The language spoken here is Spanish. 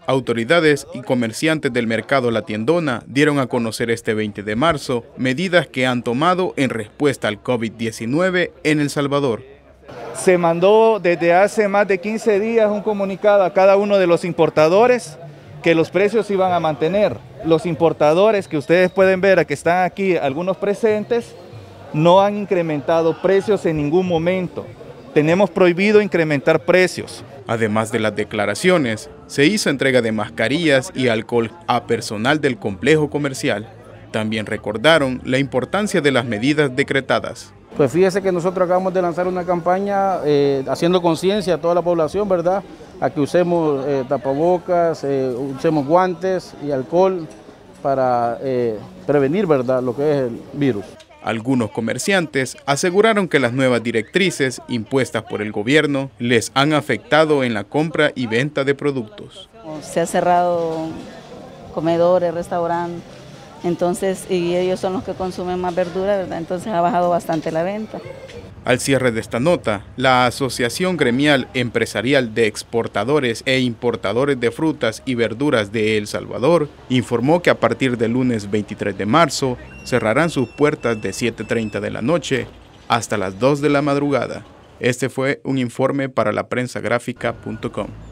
Autoridades y comerciantes del mercado La Tiendona dieron a conocer este 20 de marzo medidas que han tomado en respuesta al COVID-19 en El Salvador. Se mandó desde hace más de 15 días un comunicado a cada uno de los importadores que los precios se iban a mantener. Los importadores que ustedes pueden ver, que están aquí, algunos presentes, no han incrementado precios en ningún momento. Tenemos prohibido incrementar precios. Además de las declaraciones, se hizo entrega de mascarillas y alcohol a personal del complejo comercial. También recordaron la importancia de las medidas decretadas. Pues fíjese que nosotros acabamos de lanzar una campaña haciendo conciencia a toda la población, ¿verdad? A que usemos tapabocas, usemos guantes y alcohol para prevenir, ¿verdad?, lo que es el virus. Algunos comerciantes aseguraron que las nuevas directrices impuestas por el gobierno les han afectado en la compra y venta de productos. Se ha cerrado comedores, restaurantes, entonces, y ellos son los que consumen más verdura, ¿verdad? Entonces ha bajado bastante la venta. Al cierre de esta nota, la Asociación Gremial Empresarial de Exportadores e Importadores de Frutas y Verduras de El Salvador informó que a partir del lunes 23 de marzo cerrarán sus puertas de 7:30 de la noche hasta las 2 de la madrugada. Este fue un informe para laprensagráfica.com.